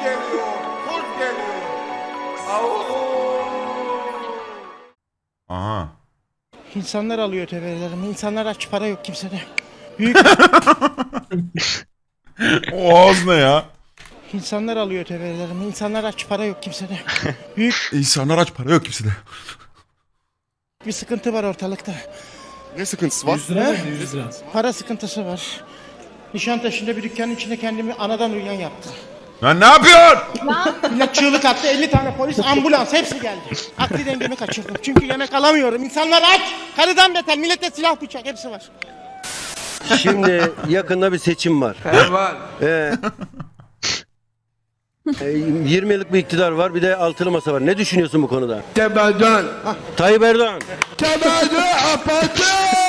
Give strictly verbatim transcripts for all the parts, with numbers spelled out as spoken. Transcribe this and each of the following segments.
geliyor, kurt geliyor. Au. Aha. İnsanlar alıyor ötevelerimi. İnsanlar aç, para yok kimsede. Büyük O ağız ne ya? insanlar alıyor ötevelerimi. İnsanlar aç, para yok kimsede. Büyük İnsanlar aç, para yok kimsede. bir sıkıntı var ortalıkta. Ne sıkıntısı var? yüz lira yüz lira. Para sıkıntısı var. Nişantaşı'nda bir dükkanın içinde kendimi anadan uyuyan yaptım. Lan ne yapıyorsun? Millet çığlık attı, elli tane polis, ambulans hepsi geldi. Akli dengemi kaçırdım. Çünkü yemek alamıyorum. İnsanlar aç. Karıdan beter, millette silah bıçak hepsi var. Şimdi yakında bir seçim var. He var. Ee, e, yirmi yıllık bir iktidar var, bir de altılı masa var. Ne düşünüyorsun bu konuda? Tebeden. Tayyip Erdoğan. Tebeden apatı.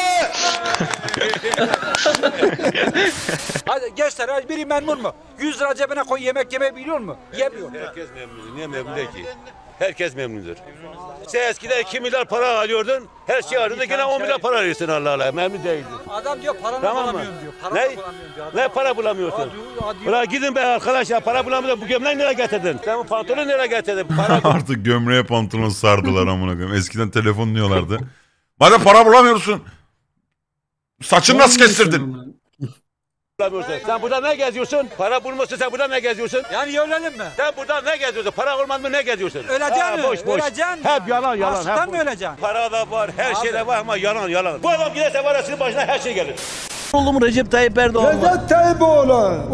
Hadi gençler, hadi biri memnun mu? yüz lira cebine koy, yemek yemeyi biliyor mu? Yemiyor. Herkes memnun. Niye memnun değil ki? Herkes memnundur. Sen eskiden iki milyar para alıyordun, her şey alıyordun, yine on milyar para alıyorsun Allah Allah. Memnun değildin. Adam diyor paranı Tamam mı? bulamıyorum diyor. Paranı Ne? bulamıyorum diyor. Ne para bulamıyorsun? Hadi, hadi. Ulan gidin be arkadaşlar, para bulamıyorsun. Bu gömleği nereye getirdin? Sen bu pantolonu nereye getirdin? Para Artık gömleğe pantolon sardılar amına koyayım. Eskiden telefon diyorlardı. Madem para bulamıyorsun, saçını nasıl kestirdin? bulamıyorsun. Sen burada ne geziyorsun? Para bulmuşsun, sen burada ne geziyorsun? Yani ölelim mi? Sen burada ne geziyorsun? Para olmaz mı ne geziyorsun? Öleceksin Ha, mi? boş boş. Öleceksin mi? Hep yalan yalan. Açlıktan Hep mı boş. öleceksin? Para da var, her şey de var ama yalan yalan. Bu adam giderse var ya sizin başına her şey gelir. Oğlum Recep Tayyip Erdoğan. Recep Tayyip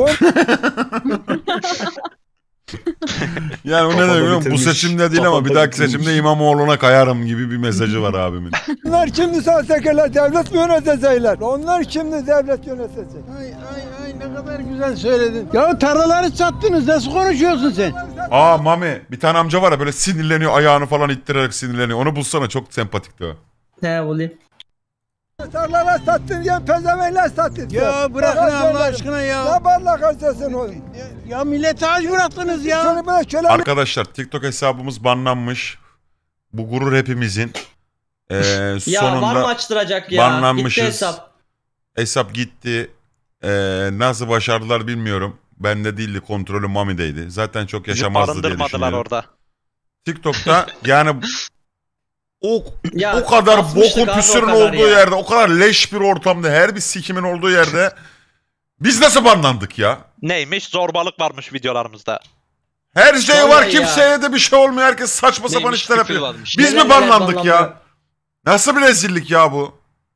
Yani o ne demek biliyor musun? Bu seçimde değil ama bir dahaki seçimde İmamoğlu'na kayarım gibi bir mesajı var abimin. Onlar şimdi sahtekârlar devlet mi yönetecekler? Onlar şimdi devlet yönetecek. Ay ay ay ne kadar güzel söyledin. Ya tarlaları sattınız, nasıl konuşuyorsun sen? Aa Mami, bir tane amca var ya böyle sinirleniyor, ayağını falan ittirerek sinirleniyor. Onu bulsana, çok sempatikti o. Ne bulayım? Tarlalar sattın diye pezevenler sattın. Ya bırakın Allah aşkına ya. Ne barlak harcasın oğlum? Ya millete aç bıraktınız ya. Şöyle böyle köle Arkadaşlar TikTok hesabımız banlanmış. Bu gurur hepimizin. Ee, Ya var mı sonunda açtıracak ya? banlanmışız. Gitti hesap. Hesap gitti. Ee, nasıl başardılar bilmiyorum. Bende değildi, kontrolü Mami'deydi. Zaten çok yaşamazdı diye düşünüyorum. orada. TikTok'ta yani o Ya, o kadar basmıştık bokun abi o püsürün kadar olduğu ya. yerde, o kadar leş bir ortamda, her bir sikimin olduğu yerde biz nasıl banlandık ya? Neymiş? Zorbalık varmış videolarımızda. Her şey Vallahi var, ya. kimseye de bir şey olmuyor. Herkes saçma sapan Neymiş, işler küfür yapıyor. varmış. Biz Neler mi neler banlandık ya? banlandı. Nasıl bir rezillik ya bu?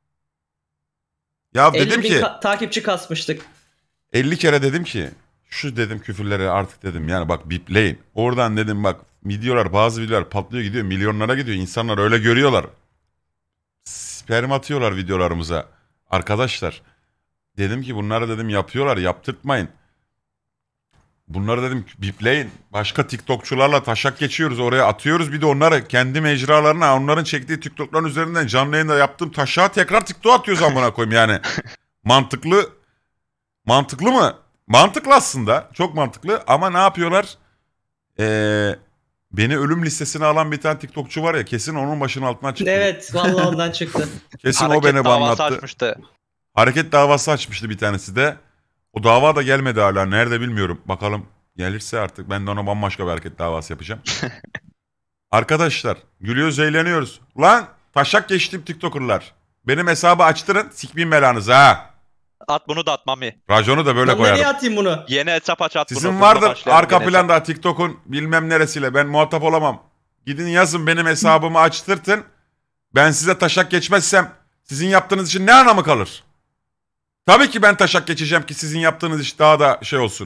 Ya dedim elli bin ki ka- takipçi kasmıştık. elli kere dedim ki şu dedim küfürleri artık dedim yani bak bipleyin. Oradan dedim bak videolar, bazı videolar patlıyor gidiyor, milyonlara gidiyor. İnsanlar öyle görüyorlar. Sperm atıyorlar videolarımıza. Arkadaşlar dedim ki bunları dedim yapıyorlar, yaptırtmayın. Bunları dedim bipleyin. Başka TikTokçularla taşak geçiyoruz, oraya atıyoruz. Bir de onları kendi mecralarına, onların çektiği TikTok'ların üzerinden canlı yayında yaptığım taşağı tekrar TikTok'a atıyoruz amına koyayım yani. Mantıklı. Mantıklı mı? Mantıklı aslında. Çok mantıklı ama ne yapıyorlar? Ee, beni ölüm listesine alan bir tane TikTokçu var ya, kesin onun başının altından çıktı. Evet vallahi ondan çıktı. Kesin o Hareket beni davası banlattı. açmıştı. Hareket davası açmıştı bir tanesi de. O dava da gelmedi hala. Nerede bilmiyorum. Bakalım gelirse artık ben de ona bambaşka bir hareket davası yapacağım. Arkadaşlar gülüyoruz, eğleniyoruz. Lan taşak geçtim TikToker'lar. Benim hesabı açtırın, sikmeyin belanızı ha. At bunu da at Mami. Raconu da böyle Ben nereye koyarım. atayım bunu? Yeni hesap aç at bunu. Sizin Bununla vardır başlayan arka yeni hesap. planda TikTok'un bilmem neresiyle. Ben muhatap olamam. Gidin yazın, benim hesabımı açtırtın. Ben size taşak geçmezsem sizin yaptığınız için ne anlamı kalır? Tabii ki ben taşak geçeceğim ki sizin yaptığınız iş daha da şey olsun.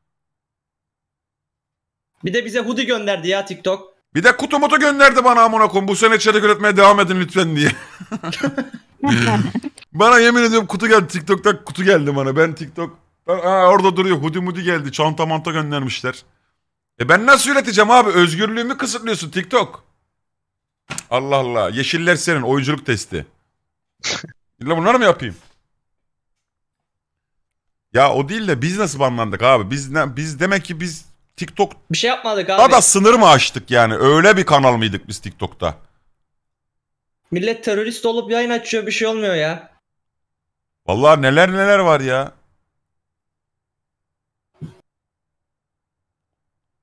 Bir de bize hoodie gönderdi ya TikTok. Bir de kutu mutu gönderdi bana amına koyayım. Bu sene içerik üretmeye devam edin lütfen diye. Bana yemin ediyorum kutu geldi. TikTok'ta kutu geldi bana. Ben TikTok... Aa, orada duruyor. Hoodie mudi geldi. Çanta manta göndermişler. E ben nasıl üreteceğim abi? Özgürlüğümü kısıtlıyorsun TikTok. Allah Allah. Yeşiller senin. Oyunculuk testi. İlla bunları mı yapayım? Ya o değil de biz nasıl banlandık abi? Biz ne, biz demek ki biz TikTok... Bir şey yapmadık abi. Daha da sınır mı aştık yani? Öyle bir kanal mıydık biz TikTok'ta? Millet terörist olup yayın açıyor, bir şey olmuyor ya. Vallahi neler neler var ya.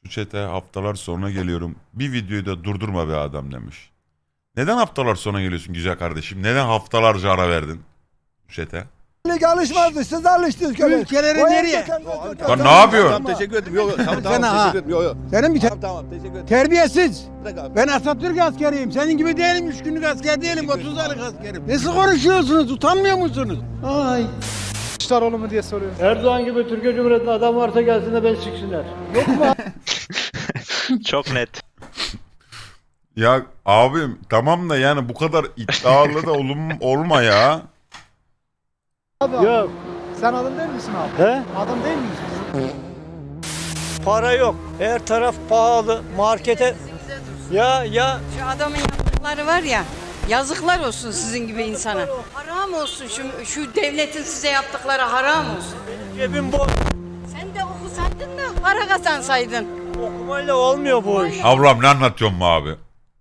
chat'e haftalar sonra geliyorum. Bir videoyu da durdurma be adam demiş. Neden haftalar sonra geliyorsun güzel kardeşim? Neden haftalarca ara verdin chat'e? Lig alışmazdı. Siz alıştınız köle. Ülkeleri nereye? Lan ne yapıyorsun? Tamam teşekkür ederim. Yok yok tamam Sen tamam ha. teşekkür ederim. Yok yok. Senin bir Tamam tamam teşekkür ederim. terbiyesiz. Bırak abi. Ben Atatürk askeriyim. Senin gibi değilim. Üç günlük asker değilim. otuz aylık askerim. Nasıl konuşuyorsunuz? Utanmıyor musunuz? Ay. Kılıçdaroğlu mu diye soruyor. Erdoğan gibi Türkiye Cumhuriyeti'nde adam varsa gelsin de beni siksinler. Yok mu? Çok net. Ya abim tamam da yani bu kadar iddialı da olum, olma ya. Yok. Sen adam değil misin abi? He? Adam değil misin? Para yok. Her taraf pahalı. Markete... Ya ya. Şu adamın yaptıkları var ya, yazıklar olsun sizin gibi insana. Haram olsun şu, şu devletin size yaptıkları haram olsun. Cebim boş. Sen de okusaydın da para kazansaydın. Okumayla olmuyor bu iş. Ablam ne anlatıyorsun bu abi?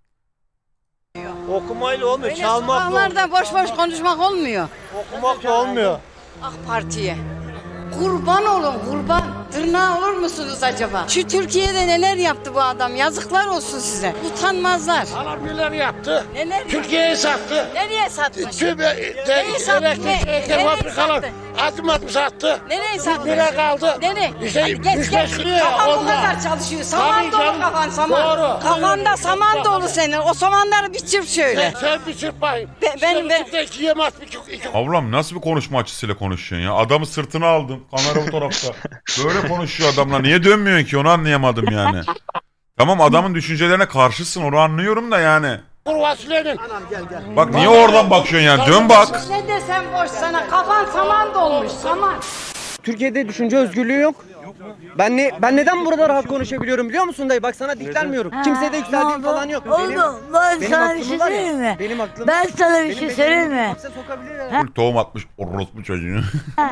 Okumayla olmuyor. Öyle Çalmakla olmuyor. sokaklarda boş boş konuşmak olmuyor. Okumakla olmuyor. AK Parti'ye. Kurban olun kurban. Tırnağı olur musunuz acaba? Şu Türkiye'de neler yaptı bu adam? Yazıklar olsun size. Utanmazlar. Adam neler yaptı? Neler Türkiye'yi sattı. Nereye satmış? Tübe, Nereyi sattı? Ne- Nereye fabrikalar sattı? adım adım sattı. Nereye sattı? Nereye kaldı? Nereye? İşte Hadi geç üç geç. beş liraya Kafan bu onlar. kadar çalışıyor. Saman Tabii dolu canım. kafan saman. Doğru. Kafanda saman dolu senin. O samanları bir çırp şöyle. Sen bir çırpayım. Ben, ben, ben, İşte iki yemez bir çok iki. Ablam nasıl bir konuşma açısıyla konuşuyorsun ya? Adamı sırtına aldın. Kamera bu tarafta. Böyle konuşuyor adamla. Niye dönmüyorsun ki? Onu anlayamadım yani. Tamam adamın düşüncelerine karşısın. Onu anlıyorum da yani. Kurvasılenin. Bak niye oradan bakıyorsun yani? Dön bak. ne desem boş sana. Kafan saman dolmuş saman. Türkiye'de düşünce özgürlüğü yok. Ben ne ben neden burada rahat konuşabiliyorum biliyor musun dayı? Bak sana diklenmiyorum. Kimseye de yükseldiğim falan yok. Benim, Oğlum ben benim sana bir aklım şey var söyleyeyim ya, mi? benim aklım. Ben sana bir benim şey bedenimi söyleyeyim mi? hapse sokabilirler. Full tohum atmış orospu çocuğu.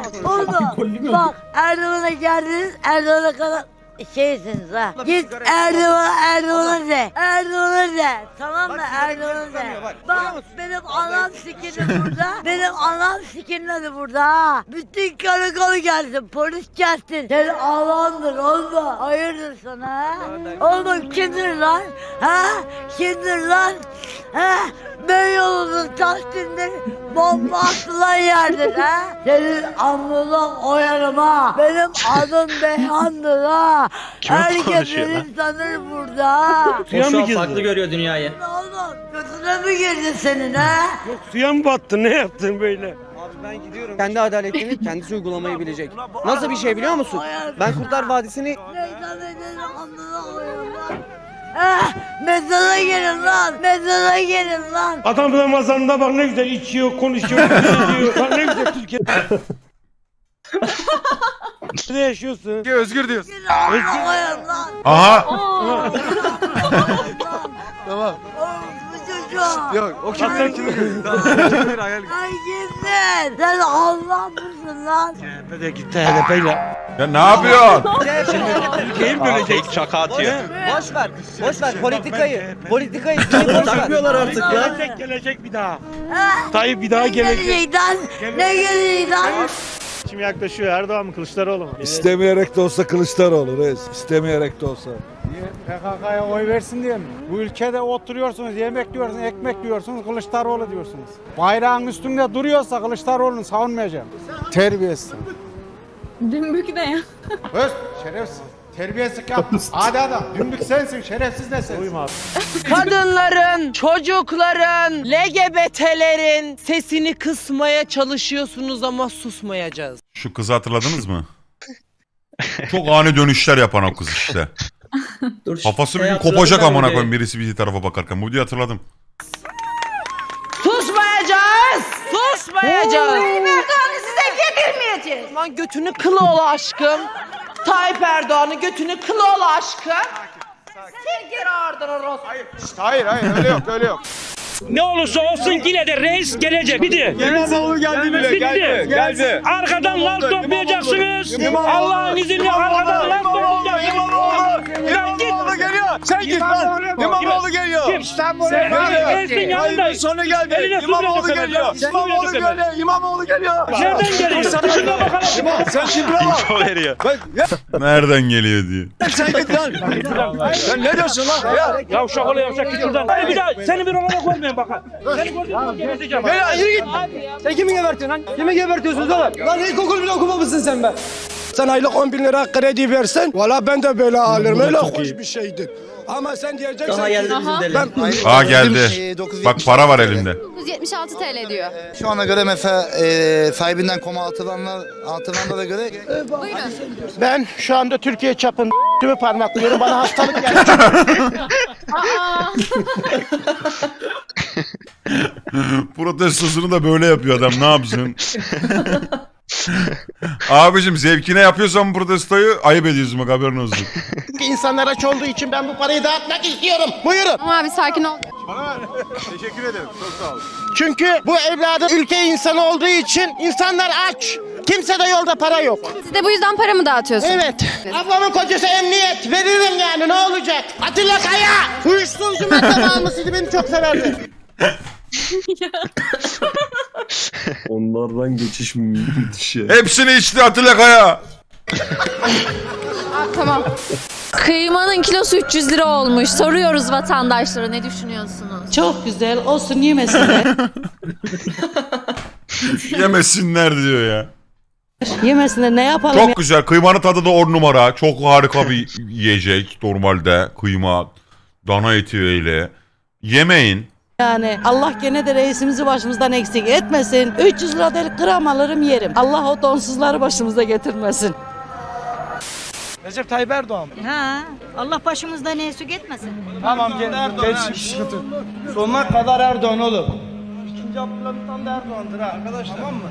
Oğlum bak Erdoğan'a geldiniz Erdoğan'a kadar şeysiniz ha. Git Erdoğan'a Erdoğan'a de. Erdoğan'a de. Tamam mı Erdoğan'a de. Bak benim anam sikini burada. Benim anam sikini burada ha. Bütün karakolu gelsin. Polis gelsin. Senin Allah'ındır oğlum. Hayırdır sana ha? Oğlum kimdir lan? Ha? Kimdir lan? Ha? Beyoğlu'nun Taksim'de bomba atılan yerdir ha? Senin amına koyarım ha. Benim adım Beyhan'dır ha. Kim Herkes konuşuyor beni tanır burada ha. O şu an farklı görüyor dünyayı. Oğlum götüne mi girdin senin ha? Yok suya mı battın? Ne yaptın böyle? Abi ben gidiyorum. Kendi adaletini kendisi uygulamayı bilecek. Nasıl bir şey biliyor musun? Ben Kurtlar Vadisi'ni Neyden edelim amına koyarım lan. Ha? Mezara gelin lan. Mezara gelin lan. Adam Ramazan'da bak ne güzel içiyor, konuşuyor, geziyor. Bak ne güzel Türkiye'de. Ne yaşıyorsun? Özgür diyorsun. Amına koyarım lan. Aha. Tamam. Oğlum bu çocuğum. Yok o kim? Sen kimi Hayal. Ay kimsin? Sen Allah mısın lan? C H P'de gitti H D P'yle. Ya ne yapıyorsun? Ülkeyi bölecek. Tek çaka atıyor. boş ver. Boş ver politikayı. Politikayı boş ver. Artık gelecek gelecek bir daha. Tayyip bir daha Ne gelecek. gelecek lan? Ne gelecek lan? Kim yaklaşıyor? Erdoğan mı Kılıçdaroğlu mu? İstemeyerek de olsa Kılıçdaroğlu reis. İstemeyerek de olsa. P K K'ya oy versin diye mi? Bu ülkede oturuyorsunuz, yemek yiyorsunuz, ekmek yiyorsunuz, Kılıçdaroğlu diyorsunuz. Bayrağın üstünde duruyorsa Kılıçdaroğlu'nu savunmayacağım. Terbiyesiz. Dümbük ne ya? Öz, şerefsiz. Terbiyesizlik yap. Hadi adam. Dümbük sensin, şerefsiz de sensin. Uyuma abi. Kadınların, çocukların, L G B T'lerin sesini kısmaya çalışıyorsunuz ama susmayacağız. Şu kızı hatırladınız mı? Çok ani dönüşler yapan o kız işte. Dur, Kafası bir şey gün hatırladım kopacak ben amına videoyu. koyayım birisi bir tarafa bakarken. Bu videoyu hatırladım. Susmayacağız! Susmayacağız! Erdoğan'ı size yedirmeyeceğiz. Lan götünü kılı ol aşkım. Tayyip Erdoğan'ı götünü kılı ol aşkım. Sen geri ardına Ross. Hayır hayır öyle yok öyle yok. Ne olursa olsun yine de reis gelecek. Bitti. İmamoğlu geldi bile Bitti. geldi. Geldi. Arkadan laf toplayacaksınız. Allah'ın izniyle arkadan laf toplayacaksınız. Lan git. Sen git lan. İmamoğlu geliyor. İstanbul'a Hayır. Hayır sonu geldi. İmamoğlu geliyor. İmamoğlu geliyor. İmamoğlu geliyor. Nereden geliyor? Şuna bakalım. Sen şimdi bak. İnfo veriyor. Nereden geliyor diyor. Sen git lan. Sen ne diyorsun lan? Ya. Yavşak ol yavşak git şuradan. Hayır bir daha seni bir olarak görmeyin bakın. Seni gördüğüm geberteceğim. Ya yürü git. Sen kimi gebertiyorsun lan? Kimi gebertiyorsunuz oğlum? Lan ilkokul bile okumamışsın sen be. Sen aylık on bin lira kredi versen, valla ben de böyle alırım. Öyle hoş bir şeydir. Ama sen diyeceksin Daha geldi bizim deli. ben... Aa geldi. Bak para var elimde. dokuz yüz yetmiş altı TL diyor. Şu ana göre mesela e, sahibinden koma atılanlar, atılanlara göre Buyurun. Ben şu anda Türkiye çapında tümü parmaklıyorum. Bana hastalık geldi. Aa. Protestosunu da böyle yapıyor adam, ne yapsın? Abicim zevkine yapıyorsan protestoyu ayıp ediyorsun, bak haberin olsun. İnsanlar aç olduğu için ben bu parayı dağıtmak istiyorum. Buyurun. Ama abi sakin ol. Teşekkür ederim. Çok sağ ol. Çünkü bu evladın ülke insanı olduğu için insanlar aç. Kimse de yolda para yok. Siz de bu yüzden para mı dağıtıyorsunuz? Evet. Ablamın kocası emniyet. Veririm yani, ne olacak? Atilla Kaya. Uyuşturucu madde bağımlısıydı, beni çok severdi. Onlardan geçiş müthiş ya. Hepsini içti Atilla Kaya. Aa, tamam. Kıymanın kilosu üç yüz lira olmuş. Soruyoruz vatandaşlara, ne düşünüyorsunuz? Çok güzel olsun, yemesinler. Yemesinler diyor ya. Yemesinler, ne yapalım? Çok güzel, kıymanın tadı da on numara. Çok harika bir yiyecek normalde. Kıyma, dana eti öyle. Yemeyin. Yani Allah gene de reisimizi başımızdan eksik etmesin. üç yüz lira değil, gram alırım yerim. Allah o donsuzları başımıza getirmesin. Recep Tayyip Erdoğan. Ha, Allah başımızdan eksik etmesin. Tamam gel. Geç. Sonuna kadar Erdoğan oğlum. İkinci Abdullah'tan da Erdoğan'dır ha arkadaşlar. Tamam mı?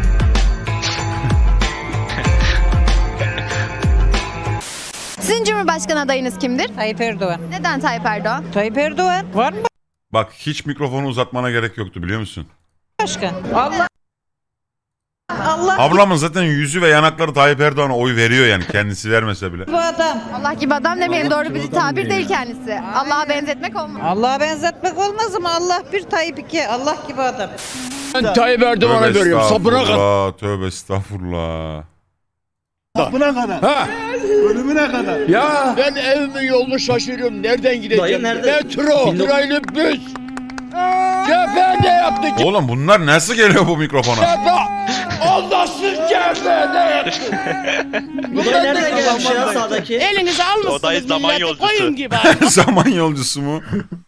Sizin Cumhurbaşkanı adayınız kimdir? Tayyip Erdoğan. Neden Tayyip Erdoğan? Tayyip Erdoğan. Var mı Bak hiç mikrofonu uzatmana gerek yoktu, biliyor musun? başka? Allah. Allah Ablamın zaten yüzü ve yanakları Tayyip Erdoğan'a oy veriyor, yani kendisi vermese bile. bu adam. Allah gibi adam demeyin, doğru bir tabir değil kendisi. Allah'a benzetmek olmaz. Allah'a benzetmek olmaz ama Allah bir, Tayyip iki. Allah gibi adam. Ben Tayyip Erdoğan'a veriyorum. Sapına kadar. Tövbe estağfurullah. Sapına kadar. Ha. Ölümüne kadar. Ya ben evimin yolunu şaşırıyorum. Nereden gideceğim? Metro. Trailibüs. C H P ne yaptı? Oğlum bunlar nasıl geliyor bu mikrofona? Allahsız C H P ne yaptı? Bunlar nereden gelmiş ya sağdaki? Elinize almışsınız Odayı zaman milleti, yolcusu. koyun gibi. Zaman yolcusu mu?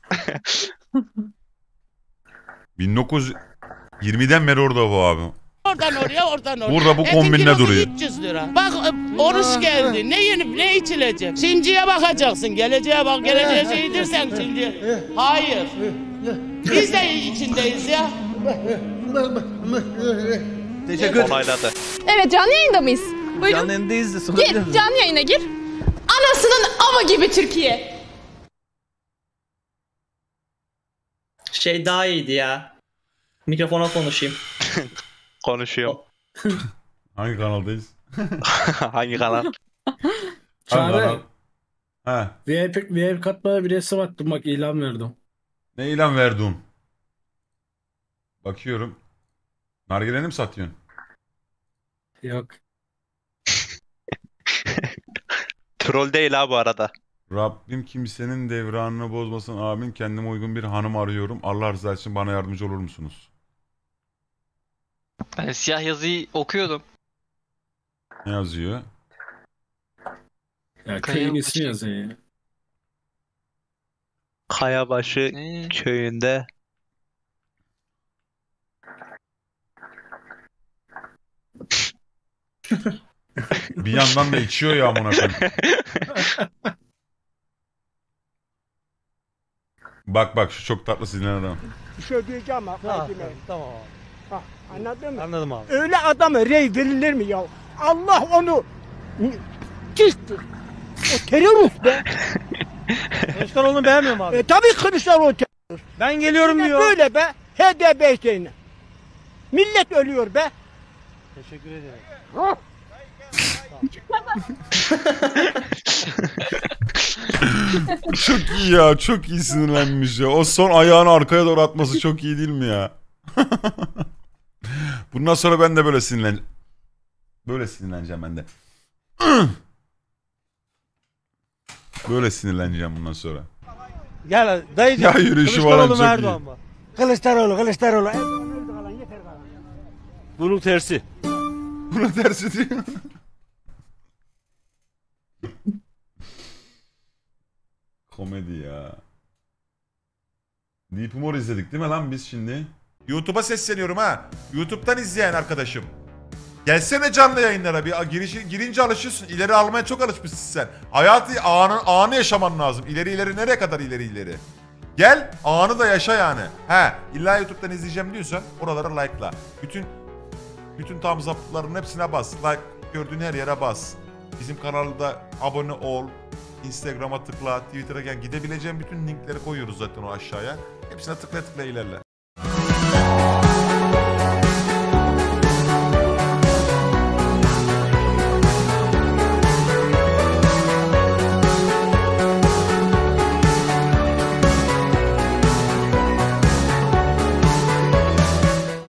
bin dokuz yüz yirmiden beri orada bu abi. Oradan oraya, oradan oraya. Burada bu Etin kombinle kilosu duruyor. üç yüz lira. Bak oruç geldi. Ne yenip ne içilecek? Şimdiye bakacaksın. Geleceğe bak. Geleceğe şeydir sen şimdi. Hayır. Biz de içindeyiz ya. Teşekkür ederim. Onayladı. Evet, canlı yayında mıyız? Buyurun. Canlı yayındayız da Gir, canlı yayına gir. Anasının ama gibi Türkiye. Şey daha iyiydi ya. Mikrofona konuşayım. Konuşuyorum. Hangi kanaldayız? Hangi kanal? Hangi kanal? He. V I P, V I P katmaya bir resim attım, bak ilan verdim. Ne ilan verdin? Bakıyorum. Nargileni mi satıyorsun? Yok. Troll değil ha bu arada. Rabbim kimsenin devranını bozmasın, amin. Kendime uygun bir hanım arıyorum. Allah rızası için bana yardımcı olur musunuz? Ben siyah yazıyı okuyordum. Ne yazıyor? Ya köyün ismi yazıyor ya. Kayabaşı Ne? köyünde Bir yandan da içiyor ya amına koyayım. Bak bak şu çok tatlı sinirlen adam. Bir şey diyeceğim ha. Tamam. Ha, anladın mı? Anladım abi. Öyle adama rey verilir mi ya? Allah onu çizdi. O terörist be. Kılıçdaroğlu'nu beğenmiyor mu abi? E tabii Kılıçdaroğlu terörist. Ben geliyorum Yine diyor. böyle be. H D P şeyine. Millet ölüyor be. Teşekkür ederim. Ha. Çok iyi ya. Çok iyi sinirlenmiş ya. O son ayağını arkaya doğru atması çok iyi değil mi ya? Bundan sonra ben de böyle sinirlen... Böyle sinirleneceğim ben de. Böyle sinirleneceğim bundan sonra. Gel dayıcım. Ya yürüyüşü falan çok iyi. Erdoğan mı? Kılıçdaroğlu, Kılıçdaroğlu. Bunun tersi. Bunun tersi diyor. Komedi ya. Deep Humor izledik değil mi lan biz şimdi? YouTube'a sesleniyorum ha. YouTube'dan izleyen arkadaşım. Gelsene canlı yayınlara bir girişi, girince alışıyorsun. İleri almaya çok alışmışsın sen. Hayatı anı, anı yaşaman lazım. İleri ileri nereye kadar ileri ileri? Gel anı da yaşa yani. He illa YouTube'dan izleyeceğim diyorsan oralara like'la. Bütün bütün thumbs up'ların hepsine bas. Like gördüğün her yere bas. Bizim kanalda abone ol. Instagram'a tıkla, Twitter'a gel. Gidebileceğin bütün linkleri koyuyoruz zaten o aşağıya. Hepsine tıkla tıkla ilerle.